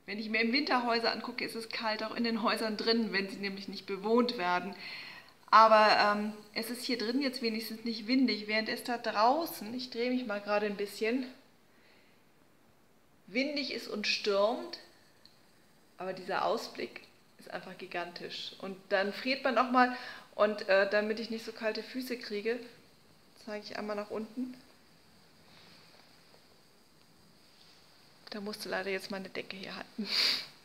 Wenn ich mir im Winter Häuser angucke, ist es kalt auch in den Häusern drin, wenn sie nämlich nicht bewohnt werden. Aber es ist hier drin jetzt wenigstens nicht windig, während es da draußen, ich drehe mich mal gerade ein bisschen, windig ist und stürmt, aber dieser Ausblick ist einfach gigantisch. Und dann friert man auch mal, und damit ich nicht so kalte Füße kriege, zeige ich einmal nach unten. Da musste leider jetzt meine Decke hier halten.